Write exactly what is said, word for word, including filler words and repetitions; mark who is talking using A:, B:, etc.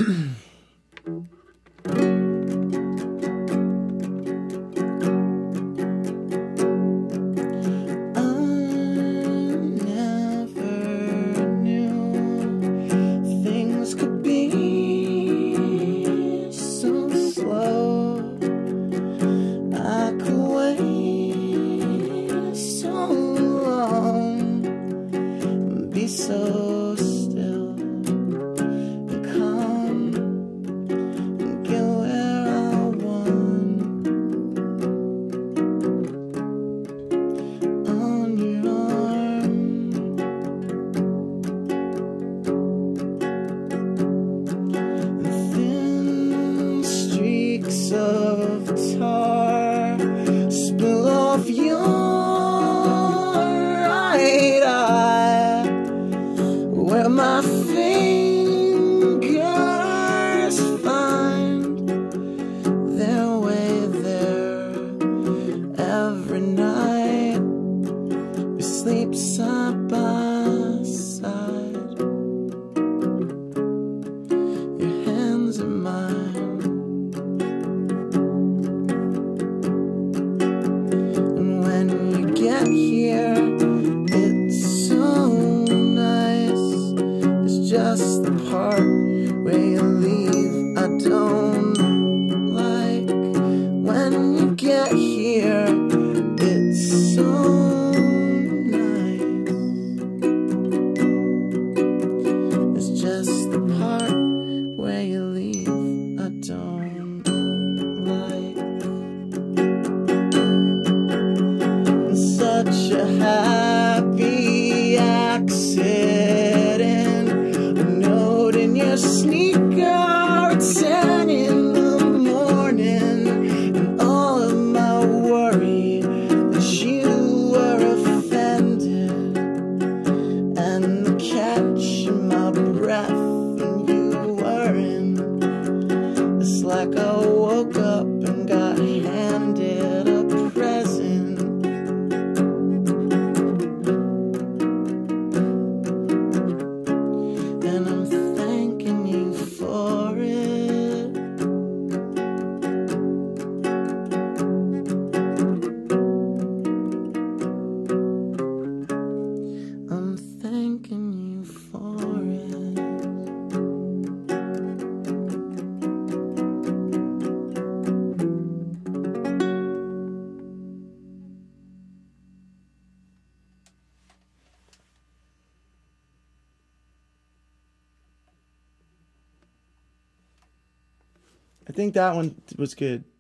A: So still and calm and get where I want on your arm. And thin streaks of tar spill off your right eye, where my fingers find their way there. Every night we sleep side by side, your hands in mine, and when you get here it's so just the part where you leave I don't like. When you get here it's so nice. It's just the part where you leave I don't like. It's such a happy accident, your sneaker at ten in the morning, and all of my worry that you were offended, and the catch in my breath and you weren't. It's like I woke up and got handed a present. And I'm thanking you for it. I'm thanking you for it. I think that one was good.